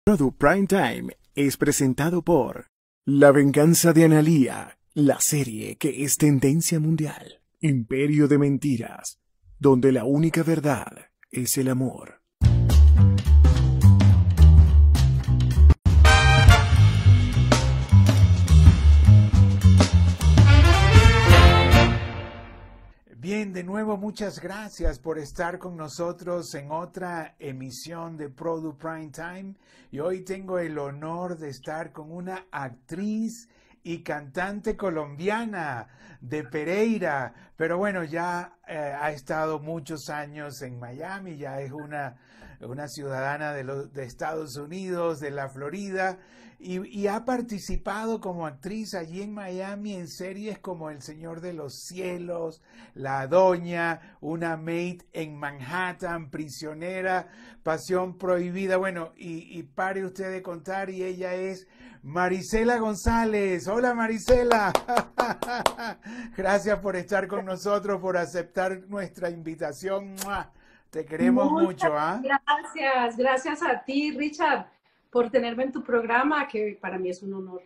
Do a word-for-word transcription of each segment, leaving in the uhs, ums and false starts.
Product Prime Time es presentado por La venganza de Analía, la serie que es tendencia mundial. Imperio de mentiras, donde la única verdad es el amor. Bien, de nuevo muchas gracias por estar con nosotros en otra emisión de Product Prime Time. Y hoy tengo el honor de estar con una actriz y cantante colombiana de Pereira. Pero bueno, ya eh, ha estado muchos años en Miami, ya es una, una ciudadana de, los, de Estados Unidos, de la Florida. Y, y ha participado como actriz allí en Miami en series como El Señor de los Cielos, La Doña, Una Maid en Manhattan, Prisionera, Pasión Prohibida. Bueno, y, y pare usted de contar, y ella es Marisela González. Hola, Marisela. Gracias por estar con nosotros, por aceptar nuestra invitación. Te queremos Muchas mucho, ¿ah? ¿eh? Gracias, gracias a ti, Richard, por tenerme en tu programa, que para mí es un honor.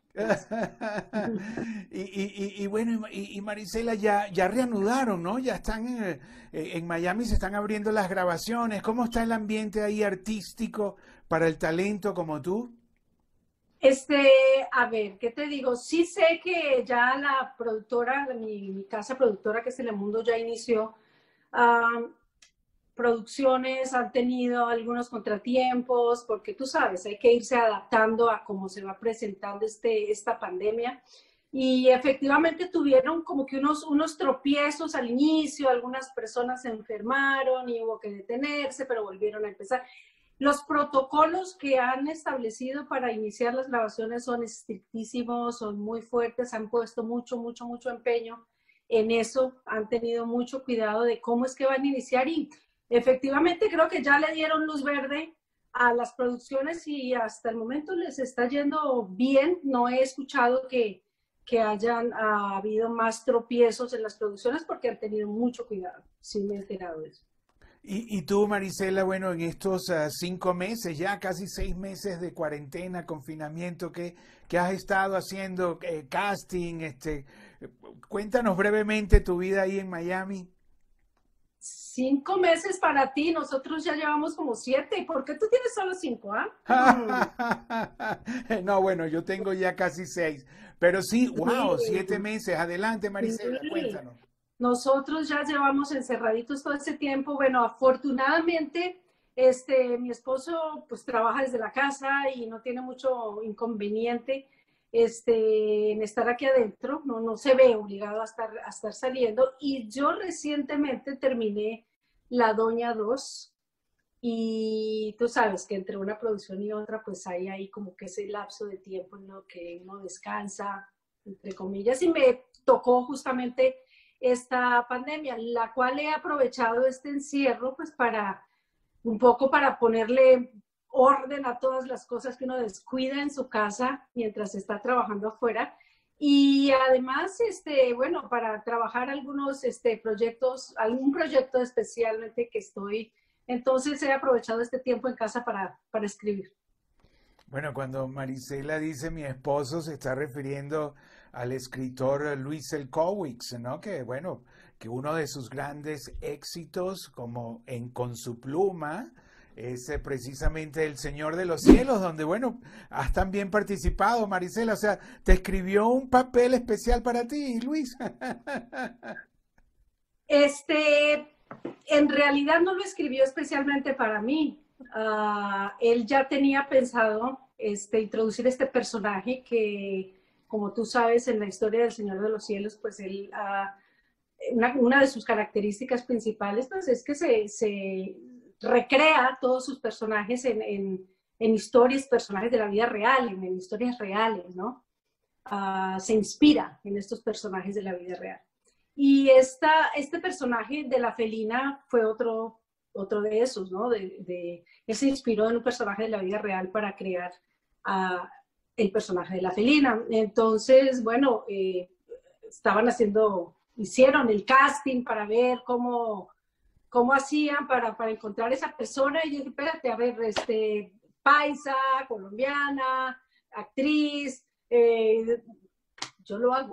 y, y, y, y bueno, y, y Marisela, ya, ya reanudaron, ¿no? Ya están en, en Miami, se están abriendo las grabaciones. ¿Cómo está el ambiente ahí artístico para el talento como tú? Este, a ver, ¿qué te digo? Sí sé que ya la productora, mi, mi casa productora, que es Telemundo, ya inició. Um, producciones han tenido algunos contratiempos, porque tú sabes, hay que irse adaptando a cómo se va presentando este, esta pandemia. Y efectivamente tuvieron como que unos, unos tropiezos al inicio, algunas personas se enfermaron y hubo que detenerse, pero volvieron a empezar. Los protocolos que han establecido para iniciar las grabaciones son estrictísimos, son muy fuertes, han puesto mucho, mucho, mucho empeño en eso, han tenido mucho cuidado de cómo es que van a iniciar, y efectivamente creo que ya le dieron luz verde a las producciones y hasta el momento les está yendo bien. No he escuchado que, que hayan uh, habido más tropiezos en las producciones porque han tenido mucho cuidado. Sí, me he enterado de eso. Y, y tú, Marisela, bueno, en estos uh, cinco meses, ya casi seis meses de cuarentena, confinamiento, ¿qué, qué has estado haciendo? Eh, casting, este, cuéntanos brevemente tu vida ahí en Miami. Cinco meses para ti, nosotros ya llevamos como siete. ¿Por qué tú tienes solo cinco, ah? Mm. No, bueno, yo tengo ya casi seis. Pero sí, wow, sí. siete meses. Adelante, Marisela, sí. Cuéntanos. Nosotros ya llevamos encerraditos todo ese tiempo. Bueno, afortunadamente, este, mi esposo pues trabaja desde la casa y no tiene mucho inconveniente este, en estar aquí adentro, no, no se ve obligado a estar, a estar saliendo. Y yo recientemente terminé La Doña dos, y tú sabes que entre una producción y otra pues hay ahí como que ese lapso de tiempo en lo que uno descansa, entre comillas, y me tocó justamente esta pandemia, la cual he aprovechado este encierro pues para un poco para ponerle orden a todas las cosas que uno descuida en su casa mientras está trabajando afuera. Y además, este, bueno, para trabajar algunos este, proyectos, algún proyecto especialmente que estoy, entonces he aprovechado este tiempo en casa para, para escribir. Bueno, cuando Marisela dice mi esposo, se está refiriendo al escritor Luis Elkowicz, ¿no? Que, bueno, que uno de sus grandes éxitos, como en Con su pluma, es eh, precisamente El Señor de los Cielos, donde, bueno, has también participado, Marisela. O sea, te escribió un papel especial para ti, Luis. Este, en realidad no lo escribió especialmente para mí. Uh, él ya tenía pensado este, introducir este personaje que, como tú sabes, en la historia del Señor de los Cielos, pues él, uh, una, una de sus características principales pues, es que se, se recrea todos sus personajes en, en, en historias, personajes de la vida real, en, en historias reales, ¿no? Uh, se inspira en estos personajes de la vida real. Y esta, este personaje de la felina fue otro otro de esos, ¿no? De, de, él se inspiró en un personaje de la vida real para crear uh, el personaje de la felina. Entonces, bueno, eh, estaban haciendo, hicieron el casting para ver cómo, cómo hacían para, para encontrar esa persona, y yo dije, espérate, a ver, este, paisa, colombiana, actriz, eh, yo lo hago.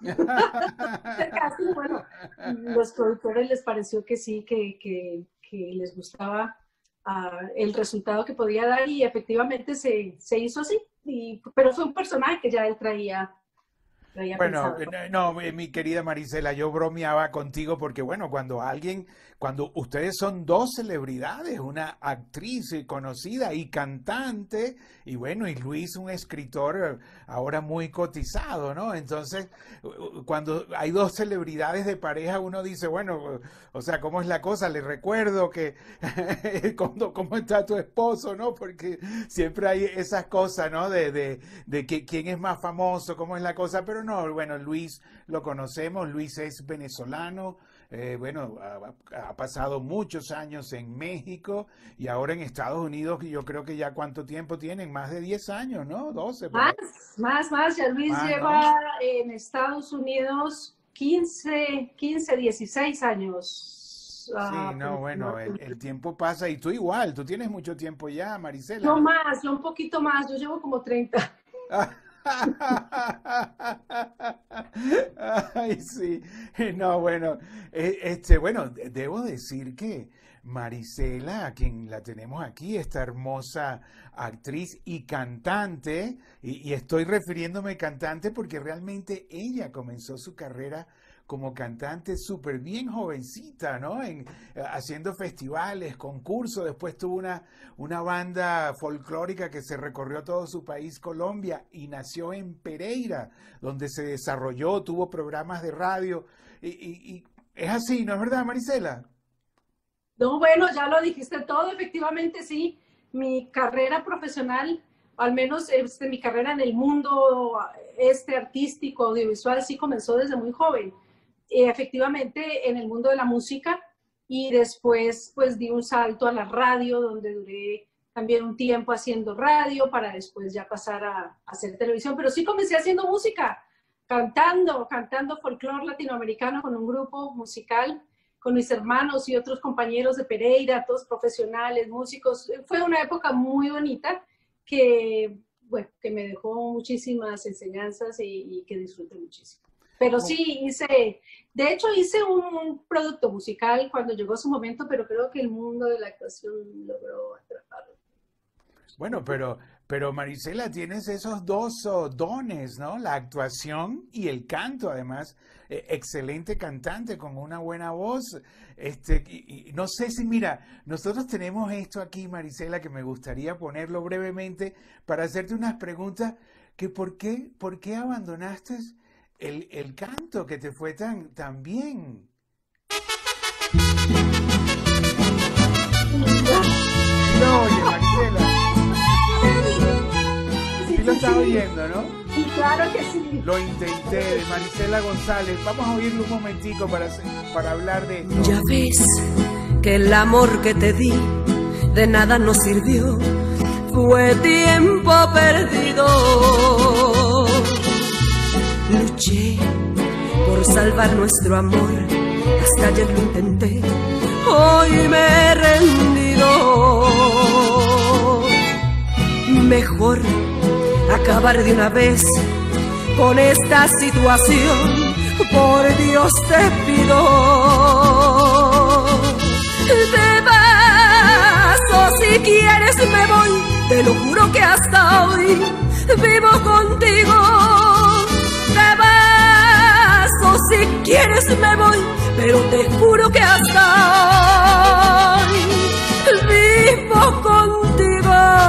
Casi, bueno, los productores les pareció que sí, que, que, que les gustaba uh, el resultado que podía dar y efectivamente se, se hizo así. Y, pero fue un personaje que ya él traía. Bueno, no, mi querida Marisela, yo bromeaba contigo porque, bueno, cuando alguien, cuando ustedes son dos celebridades, una actriz conocida y cantante, y bueno, y Luis un escritor ahora muy cotizado, ¿no? Entonces, cuando hay dos celebridades de pareja, uno dice, bueno, o sea, ¿cómo es la cosa? Le recuerdo que, ¿cómo, cómo está tu esposo, no? Porque siempre hay esas cosas, ¿no? De, de, de que quién es más famoso, cómo es la cosa, pero no, bueno, Luis lo conocemos, Luis es venezolano, eh, bueno, ha, ha pasado muchos años en México y ahora en Estados Unidos, yo creo que ya cuánto tiempo tienen, más de diez años, ¿no? doce. Más, más, más, ya Luis más, lleva ¿no? en Estados Unidos quince, quince, dieciséis años. Sí, uh, no, bueno, el, el tiempo pasa y tú igual, tú tienes mucho tiempo ya, Marisela. No más, yo un poquito más, yo llevo como treinta. Ay, sí. No, bueno, este, bueno, debo decir que Marisela, a quien la tenemos aquí, esta hermosa actriz y cantante, y, y estoy refiriéndome cantante porque realmente ella comenzó su carrera como cantante súper bien jovencita, ¿no? En, haciendo festivales, concursos, después tuvo una, una banda folclórica que se recorrió todo su país, Colombia, y nació en Pereira, donde se desarrolló, tuvo programas de radio, y, y, y es así, ¿no es verdad, Marisela? No, bueno, ya lo dijiste todo, efectivamente sí, mi carrera profesional, al menos este, mi carrera en el mundo este artístico, audiovisual, sí comenzó desde muy joven. Efectivamente en el mundo de la música y después pues di un salto a la radio donde duré también un tiempo haciendo radio para después ya pasar a, a hacer televisión, pero sí comencé haciendo música, cantando, cantando folclore latinoamericano con un grupo musical, con mis hermanos y otros compañeros de Pereira, todos profesionales, músicos. Fue una época muy bonita que, bueno, que me dejó muchísimas enseñanzas y, y que disfruté muchísimo. Pero sí, hice, de hecho hice un producto musical cuando llegó su momento, pero creo que el mundo de la actuación logró atraparlo. Bueno, pero, pero Marisela, tienes esos dos oh, dones, ¿no? La actuación y el canto, además, eh, excelente cantante con una buena voz. Este, y, y no sé si, mira, nosotros tenemos esto aquí, Marisela, que me gustaría ponerlo brevemente para hacerte unas preguntas, que ¿por qué, por qué abandonaste El, el canto que te fue tan, tan bien? No, oye, Marisela. Sí, sí lo estás oyendo, ¿no? Sí, claro que sí. Lo intenté, de Marisela González. Vamos a oírlo un momentico para, para hablar de esto. Ya ves que el amor que te di de nada nos sirvió, fue tiempo perdido. Luché por salvar nuestro amor, hasta ayer lo intenté, hoy me he rendido. Mejor acabar de una vez con esta situación, por Dios te pido. Te vas o si quieres me voy, te lo juro que hasta hoy vivo contigo. Si quieres me voy, pero te juro que hasta hoy vivo contigo.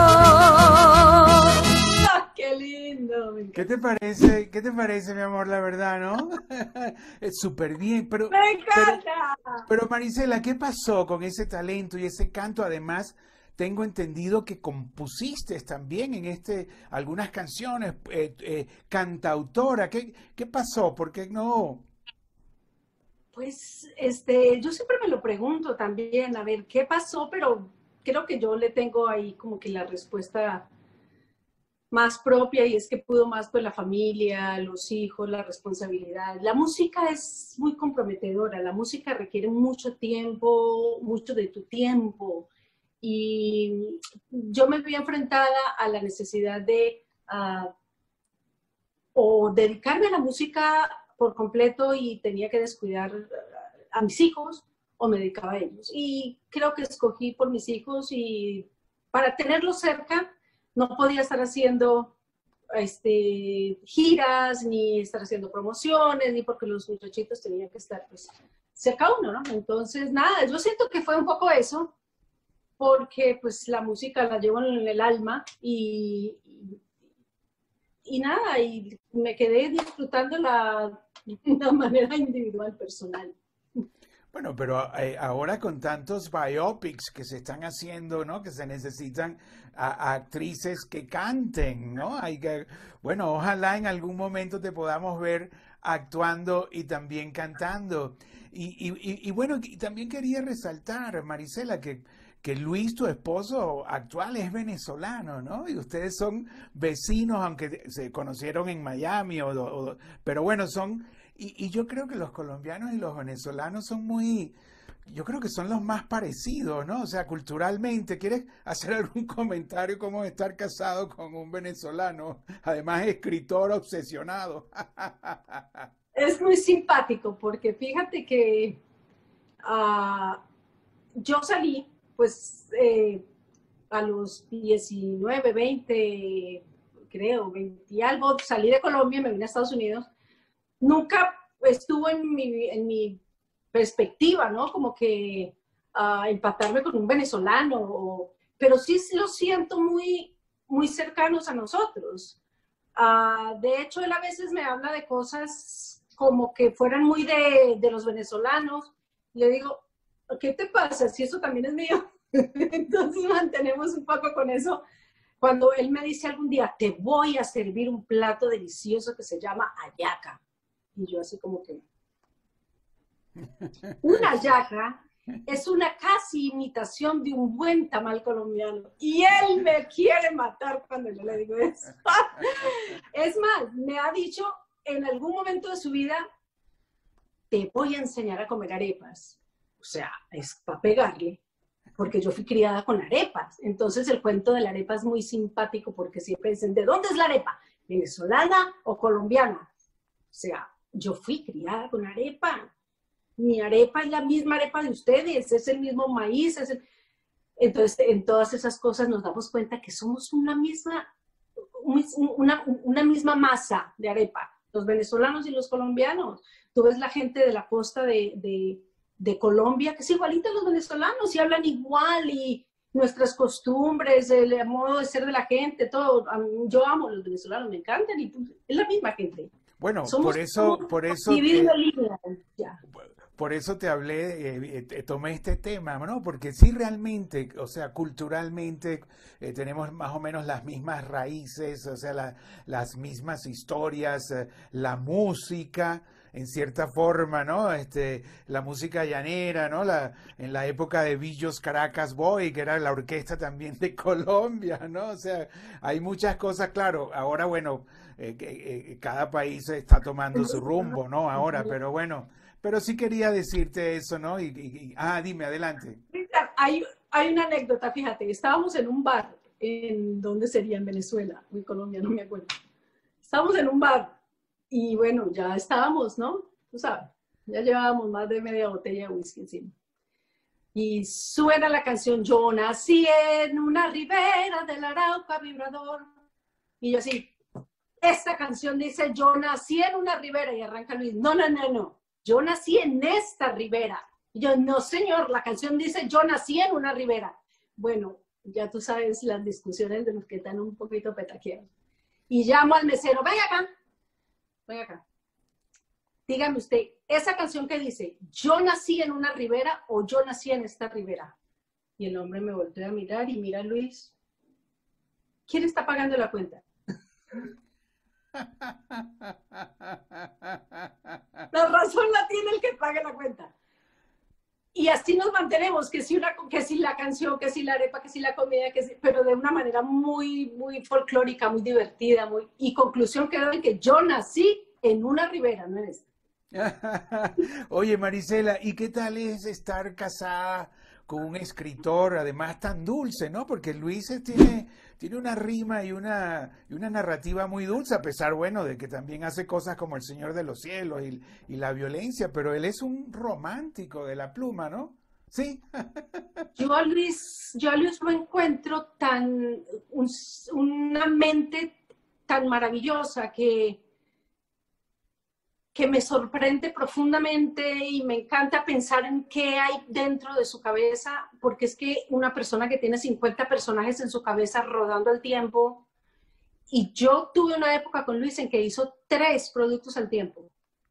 ¡Ah, qué lindo! ¿Qué te parece, qué te parece, mi amor, la verdad, no? Es súper bien, pero... ¡Me encanta! Pero, pero Marisela, ¿qué pasó con ese talento y ese canto? Además, tengo entendido que compusiste también en este algunas canciones, eh, eh, cantautora. ¿Qué, qué pasó? ¿Por qué no? Pues este, yo siempre me lo pregunto también, a ver, ¿qué pasó? Pero creo que yo le tengo ahí como que la respuesta más propia y es que pudo más pues la familia, los hijos, la responsabilidad. La música es muy comprometedora, la música requiere mucho tiempo, mucho de tu tiempo. y yo me vi enfrentada a la necesidad de uh, o dedicarme a la música por completo y tenía que descuidar a mis hijos, o me dedicaba a ellos. Y creo que escogí por mis hijos, y para tenerlos cerca no podía estar haciendo este, giras, ni estar haciendo promociones, ni porque los muchachitos tenían que estar pues, cerca a uno, ¿no? Entonces, nada, yo siento que fue un poco eso, porque pues la música la llevo en el alma, y, y, y nada, y me quedé disfrutando la, de una manera individual, personal. Bueno, pero eh, ahora con tantos biopics que se están haciendo, ¿no? Que se necesitan a, a actrices que canten, ¿no? Hay que, bueno, ojalá en algún momento te podamos ver actuando y también cantando. Y, y, y bueno, y también quería resaltar, Marisela, que, que Luis, tu esposo actual, es venezolano, ¿no? Y ustedes son vecinos, aunque se conocieron en Miami, o, o, pero bueno, son... Y, y yo creo que los colombianos y los venezolanos son muy, yo creo que son los más parecidos, ¿no? O sea, culturalmente. ¿Quieres hacer algún comentario cómo estar casado con un venezolano? Además, escritor obsesionado. Es muy simpático, porque fíjate que uh, yo salí, pues, eh, a los diecinueve, veinte, creo, veinte y algo, salí de Colombia, me vine a Estados Unidos. Nunca estuvo en mi, en mi perspectiva, ¿no? Como que uh, empatarme con un venezolano, o, pero sí lo siento muy, muy cercanos a nosotros. Uh, de hecho, él a veces me habla de cosas como que fueran muy de, de los venezolanos. Le digo, ¿qué te pasa? Si eso también es mío. Entonces mantenemos un poco con eso. Cuando él me dice algún día, te voy a servir un plato delicioso que se llama hallaca. Y yo así como que... Una hallaca es una casi imitación de un buen tamal colombiano. Y él me quiere matar cuando yo le digo eso. Es más, me ha dicho en algún momento de su vida, te voy a enseñar a comer arepas. O sea, es para pegarle, porque yo fui criada con arepas. Entonces el cuento de la arepa es muy simpático, porque siempre dicen, ¿de dónde es la arepa? ¿Venezolana o colombiana? O sea, yo fui criada con arepa. Mi arepa es la misma arepa de ustedes, es el mismo maíz. Es el... Entonces, en todas esas cosas nos damos cuenta que somos una misma, una, una misma masa de arepa, los venezolanos y los colombianos. Tú ves la gente de la costa de, de, de Colombia, que es igualita a los venezolanos, y hablan igual, y nuestras costumbres, el modo de ser de la gente, todo. Yo amo a los venezolanos, me encantan, y es la misma gente. Bueno, Somos, por eso, por eso, te, ya. por eso te hablé, eh, eh, tomé este tema, ¿no? Porque sí realmente, o sea, culturalmente eh, tenemos más o menos las mismas raíces, o sea, la, las mismas historias, eh, la música, en cierta forma, ¿no? Este, la música llanera, ¿no? La, en la época de Villos Caracas Boy, que era la orquesta también de Colombia, ¿no? O sea, hay muchas cosas, claro, ahora, bueno, eh, eh, cada país está tomando su rumbo, ¿no? Ahora, pero bueno, pero sí quería decirte eso, ¿no? Y, y, y ah, dime, adelante. Hay, hay una anécdota, fíjate, estábamos en un bar, en ¿dónde sería? En Venezuela, o en Colombia, no me acuerdo. Estábamos en un bar, y bueno, ya estábamos, ¿no? Tú sabes, ya llevábamos más de media botella de whisky encima. Y suena la canción, yo nací en una ribera del Arauca vibrador. Y yo así, esta canción dice, yo nací en una ribera, y arranca Luis, no, no, no, no, yo nací en esta ribera. Y yo, no señor, la canción dice, yo nací en una ribera. Bueno, ya tú sabes las discusiones de los que están un poquito petaqueados. Y llamo al mesero, venga acá, venga acá. Dígame usted, esa canción que dice, yo nací en una ribera o yo nací en esta ribera. Y el hombre me volteó a mirar y mira a Luis, ¿quién está pagando la cuenta? La razón la tiene el que pague la cuenta. Y así nos mantenemos, que si, una, que si la canción, que si la arepa, que si la comida, que si, pero de una manera muy, muy folclórica, muy divertida. Muy, y conclusión quedó en que yo nací en una ribera, no en esta. Oye, Marisela, ¿y qué tal es estar casada con un escritor, además tan dulce, ¿no? Porque Luis es- tiene, tiene una rima y una, y una narrativa muy dulce, a pesar, bueno, de que también hace cosas como El Señor de los Cielos y, y la violencia, pero él es un romántico de la pluma, ¿no? Sí. Yo a Luis, yo a Luis lo encuentro tan, un- una mente tan maravillosa que, que me sorprende profundamente y me encanta pensar en qué hay dentro de su cabeza, porque es que una persona que tiene cincuenta personajes en su cabeza rodando al tiempo, y yo tuve una época con Luis en que hizo tres productos al tiempo,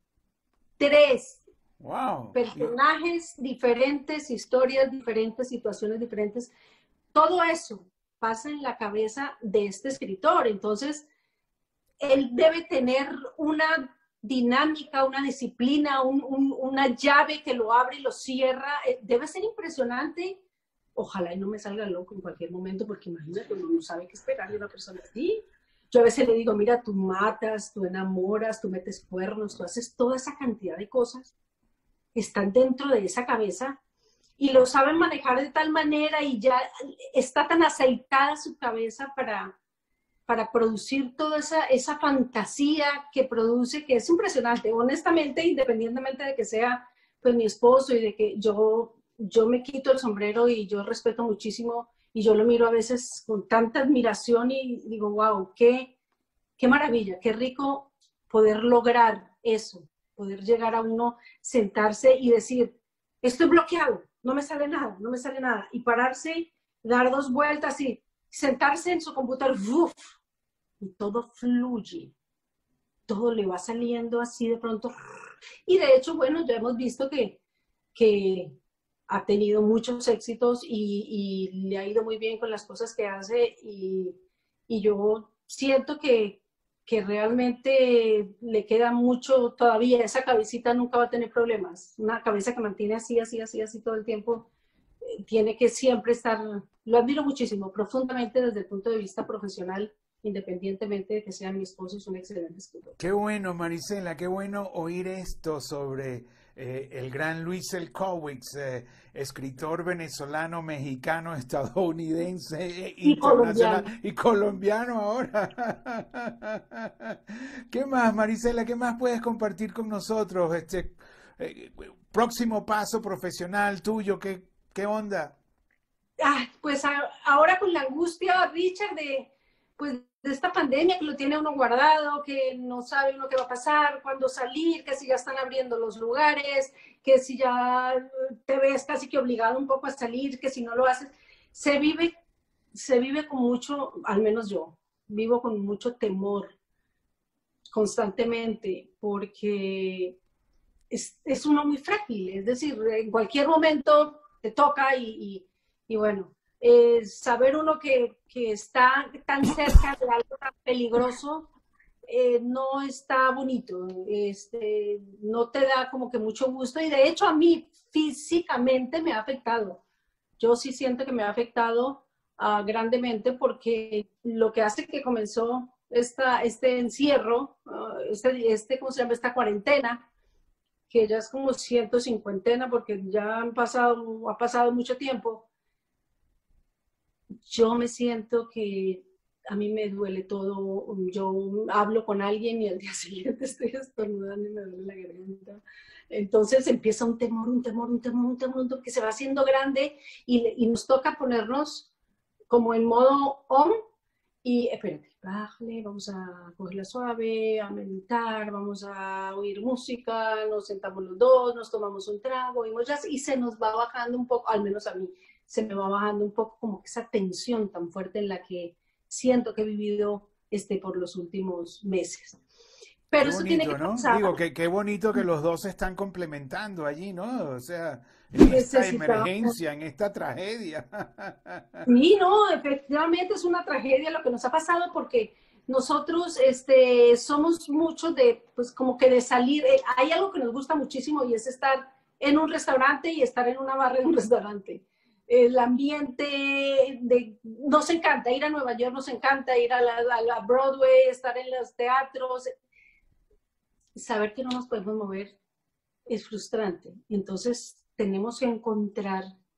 tres Wow. Y- personajes diferentes, historias diferentes, situaciones diferentes. Todo eso pasa en la cabeza de este escritor. Entonces, él debe tener una dinámica, una disciplina, un, un, una llave que lo abre y lo cierra. Eh, Debe ser impresionante. Ojalá y no me salga loco en cualquier momento, porque imagínate, uno no sabe qué esperar de una persona así. Yo a veces le digo, mira, tú matas, tú enamoras, tú metes cuernos, tú haces toda esa cantidad de cosas que están dentro de esa cabeza y lo saben manejar de tal manera y ya está tan aceitada su cabeza para, para producir toda esa, esa fantasía que produce, que es impresionante. Honestamente, independientemente de que sea pues mi esposo y de que yo, yo me quito el sombrero y yo respeto muchísimo y yo lo miro a veces con tanta admiración y digo, wow, qué, qué maravilla, qué rico poder lograr eso, poder llegar a uno, sentarse y decir, estoy bloqueado, no me sale nada, no me sale nada, y pararse, dar dos vueltas y sentarse en su computador, ¡uf! Y todo fluye, todo le va saliendo así de pronto. Y de hecho, bueno, ya hemos visto que, que ha tenido muchos éxitos y, y le ha ido muy bien con las cosas que hace y, y yo siento que, que realmente le queda mucho todavía, esa cabecita nunca va a tener problemas, una cabeza que mantiene así, así, así, así todo el tiempo, eh, tiene que siempre estar, lo admiro muchísimo, profundamente desde el punto de vista profesional, independientemente de que sea mi esposo, es un excelente escritor. Qué bueno, Marisela, qué bueno oír esto sobre eh, el gran Luis Elkowitz, eh, escritor venezolano, mexicano, estadounidense, eh, Y internacional colombiano. y colombiano ahora. ¿Qué más, Marisela? ¿Qué más puedes compartir con nosotros? Este eh, próximo paso profesional tuyo, ¿qué, qué onda? Ah, pues a, ahora con la angustia, Richard, de, pues, de esta pandemia que lo tiene uno guardado, que no sabe uno qué va a pasar, cuándo salir, que si ya están abriendo los lugares, que si ya te ves casi que obligado un poco a salir, que si no lo haces, se vive, se vive con mucho, al menos yo, vivo con mucho temor constantemente, porque es, es uno muy frágil, es decir, en cualquier momento te toca y, y, y bueno, eh, saber uno que, que, está tan cerca de algo tan peligroso eh, no está bonito, este, no te da como que mucho gusto y de hecho a mí físicamente me ha afectado. Yo sí siento que me ha afectado uh, grandemente porque lo que hace que comenzó esta, este encierro, uh, este, este, ¿cómo se llama? Esta cuarentena, que ya es como ciento cincuentena porque ya han pasado, ha pasado mucho tiempo, yo me siento que a mí me duele todo, yo hablo con alguien y al día siguiente estoy estornudando y me duele la garganta. Entonces empieza un temor, un temor, un temor, un temor, un temor que se va haciendo grande y, y nos toca ponernos como en modo on y espérate, bájale, vamos a cogerla suave, a meditar, vamos a oír música, nos sentamos los dos, nos tomamos un trago, oímos jazz y se nos va bajando un poco, al menos a mí, se me va bajando un poco como esa tensión tan fuerte en la que siento que he vivido este, por los últimos meses. Qué Pero eso tiene que bonito, ¿no? pasar. Digo, que qué bonito que los dos se están complementando allí, ¿no? O sea, en esta Necesitamos. emergencia, en esta tragedia. Sí, no, efectivamente es una tragedia lo que nos ha pasado porque nosotros este, somos muchos de, pues como que de salir, eh, hay algo que nos gusta muchísimo y es estar en un restaurante y estar en una barra de un restaurante. El ambiente, de, nos encanta ir a Nueva York, nos encanta ir a la, a la Broadway, estar en los teatros, saber que no nos podemos mover es frustrante. Entonces tenemos que encontrar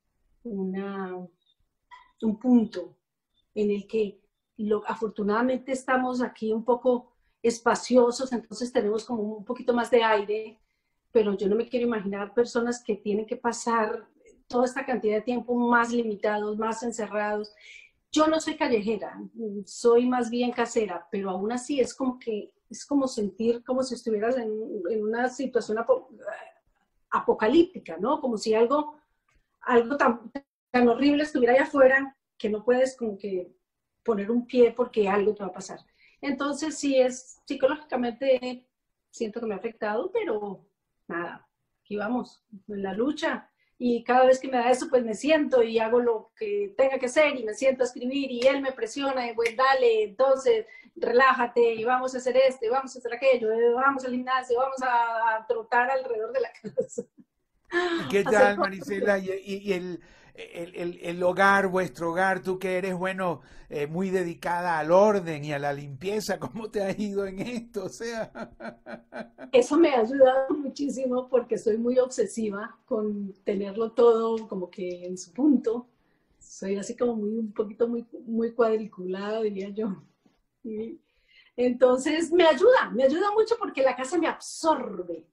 una, un punto en el que lo, afortunadamente estamos aquí un poco espaciosos, entonces tenemos como un poquito más de aire, pero yo no me quiero imaginar personas que tienen que pasar toda esta cantidad de tiempo más limitados, más encerrados. Yo no soy callejera, soy más bien casera, pero aún así es como que es como sentir como si estuvieras en, en una situación ap apocalíptica, ¿no? Como si algo, algo tan, tan horrible estuviera allá afuera que no puedes como que poner un pie porque algo te va a pasar. Entonces sí es, psicológicamente siento que me ha afectado, pero nada, aquí vamos, en la lucha. Y cada vez que me da eso, pues me siento y hago lo que tenga que hacer y me siento a escribir y él me presiona y pues dale, entonces relájate y vamos a hacer esto y vamos a hacer aquello, vamos al gimnasio, vamos a, a trotar alrededor de la casa. ¿Y qué tal, Marisela? Y, y, y el, el, el, el hogar, vuestro hogar, tú que eres, bueno, eh, muy dedicada al orden y a la limpieza, ¿cómo te ha ido en esto? O sea... Eso me ha ayudado muchísimo porque soy muy obsesiva con tenerlo todo como que en su punto. Soy así como muy, un poquito muy, muy cuadriculada, diría yo. Y entonces me ayuda, me ayuda mucho porque la casa me absorbe.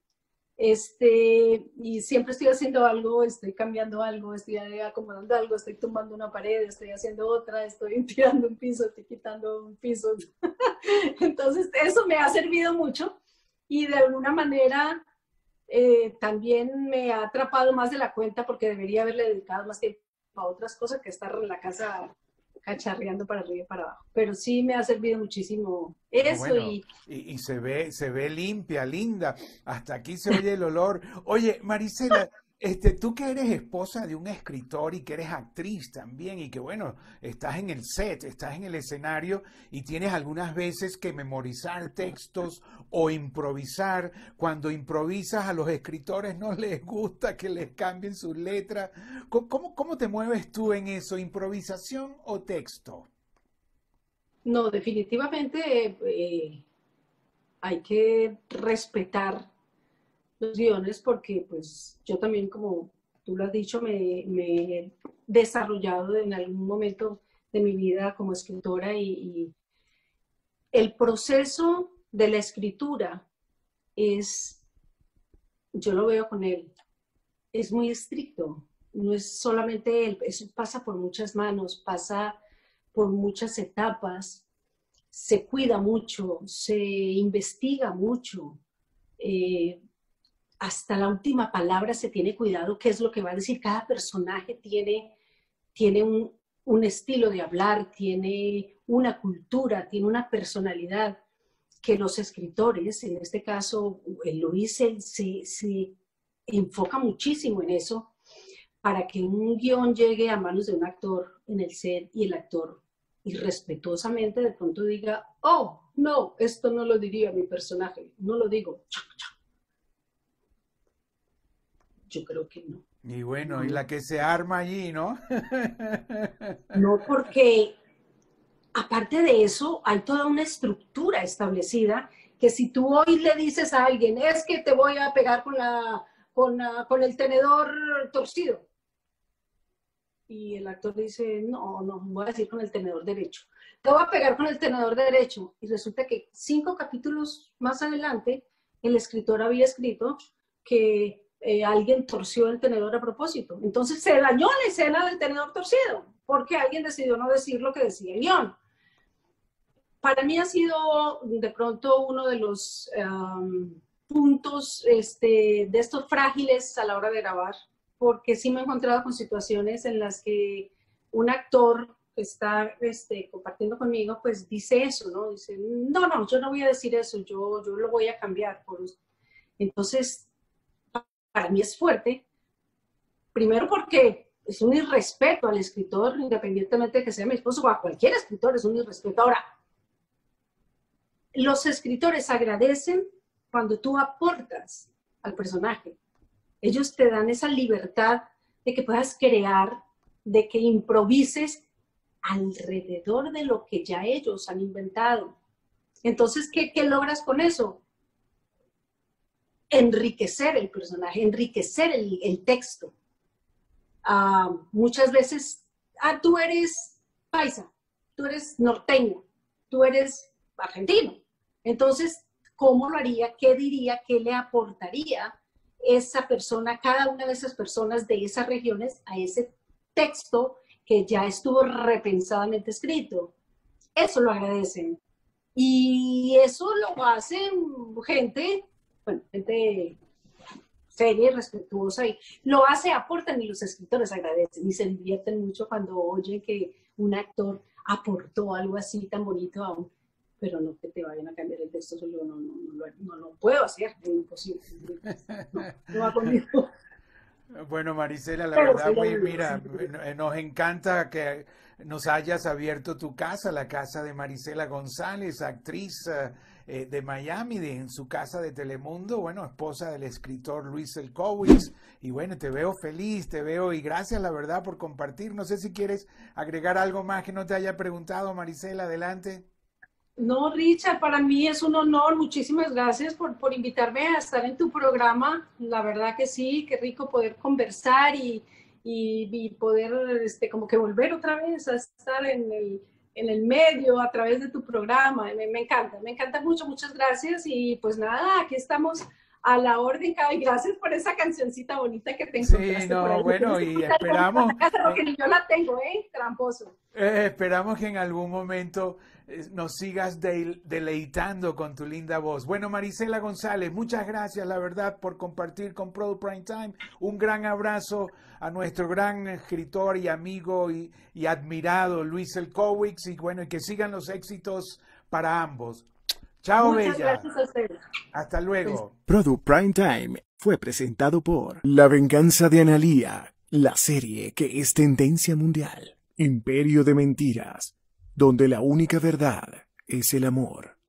Este, y siempre estoy haciendo algo, estoy cambiando algo, estoy acomodando algo, estoy tumbando una pared, estoy haciendo otra, estoy tirando un piso, estoy quitando un piso. Entonces eso me ha servido mucho y de alguna manera eh, también me ha atrapado más de la cuenta porque debería haberle dedicado más tiempo a otras cosas que estar en la casa cacharreando para arriba y para abajo. Pero sí me ha servido muchísimo eso. Bueno, y, y, y se ve, se ve limpia, linda. Hasta aquí se oye el olor. Oye, Marisela, este, tú que eres esposa de un escritor y que eres actriz también y que bueno, estás en el set, estás en el escenario y tienes algunas veces que memorizar textos o improvisar. Cuando improvisas a los escritores no les gusta que les cambien sus letras. ¿Cómo, cómo te mueves tú en eso? ¿Improvisación o texto? No, definitivamente eh, hay que respetar los guiones porque pues yo también, como tú lo has dicho, me, me he desarrollado en algún momento de mi vida como escritora y, y el proceso de la escritura es, yo lo veo con él, es muy estricto, no es solamente él, eso pasa por muchas manos, pasa por muchas etapas, se cuida mucho, se investiga mucho, eh, hasta la última palabra se tiene cuidado, qué es lo que va a decir. Cada personaje tiene, tiene un, un estilo de hablar, tiene una cultura, tiene una personalidad que los escritores, en este caso Luis, se, se, se enfoca muchísimo en eso para que un guión llegue a manos de un actor en el set y el actor irrespetuosamente de pronto diga, oh, no, esto no lo diría mi personaje, no lo digo. Yo creo que no. Y bueno, no. y la que se arma allí, ¿no? No, porque aparte de eso, hay toda una estructura establecida que si tú hoy le dices a alguien, es que te voy a pegar con, la, con, la, con el tenedor torcido, y el actor dice, no, no, voy a decir con el tenedor derecho. Te voy a pegar con el tenedor derecho. Y resulta que cinco capítulos más adelante, el escritor había escrito que eh, alguien torció el tenedor a propósito. Entonces se dañó la escena del tenedor torcido, porque alguien decidió no decir lo que decía el guión. Para mí ha sido de pronto uno de los um, puntos este, de estos frágiles a la hora de grabar, porque sí me he encontrado con situaciones en las que un actor que está este, compartiendo conmigo, pues dice eso, ¿no? Dice, no, no, yo no voy a decir eso, yo, yo lo voy a cambiar. Por... Entonces, para mí es fuerte, primero porque es un irrespeto al escritor, independientemente de que sea mi esposo o a cualquier escritor, es un irrespeto. Ahora, los escritores agradecen cuando tú aportas al personaje. Ellos te dan esa libertad de que puedas crear, de que improvises alrededor de lo que ya ellos han inventado. Entonces, ¿qué, qué logras con eso? Enriquecer el personaje, enriquecer el, el texto. Uh, muchas veces, ah, tú eres paisa, tú eres norteño, tú eres argentino. Entonces, ¿cómo lo haría? ¿Qué diría? ¿Qué le aportaría esa persona, cada una de esas personas de esas regiones a ese texto que ya estuvo repensadamente escrito? Eso lo agradecen. Y eso lo hacen gente, bueno, gente seria y respetuosa, y lo hace, aportan, y los escritores agradecen y se divierten mucho cuando oyen que un actor aportó algo así tan bonito a un, pero no que te vayan a cambiar el texto, solo no, no, no, no, no lo puedo hacer, es imposible. No, no va conmigo. Bueno, Marisela, la Pero verdad, sí, muy, sí, mira, sí. nos encanta que nos hayas abierto tu casa, la casa de Marisela González, actriz eh, de Miami, de, en su casa de Telemundo, bueno, esposa del escritor Luis Elkowitz, y bueno, te veo feliz, te veo, y gracias, la verdad, por compartir. No sé si quieres agregar algo más que no te haya preguntado, Marisela, adelante. No, Richard, para mí es un honor. Muchísimas gracias por, por invitarme a estar en tu programa. La verdad que sí, qué rico poder conversar y, y, y poder este, como que volver otra vez a estar en el, en el medio a través de tu programa. Me, me encanta, me encanta mucho. Muchas gracias. Y pues nada, aquí estamos a la orden. Y gracias por esa cancioncita bonita que te encontraste Sí, por no, ahí. bueno, y esperamos, Casa eh, porque ni yo la tengo, ¿eh? Tramposo. eh, esperamos que en algún momento eh, nos sigas de, deleitando con tu linda voz. Bueno, Marisela González, muchas gracias, la verdad, por compartir con Product Prime Time. Un gran abrazo a nuestro gran escritor y amigo y, y admirado Luis Elkowitz, y bueno, y que sigan los éxitos para ambos. Chao, Muchas Bella. gracias a ustedes. Hasta luego. Product Prime Time fue presentado por La Venganza de Analía, la serie que es tendencia mundial. Imperio de mentiras, donde la única verdad es el amor.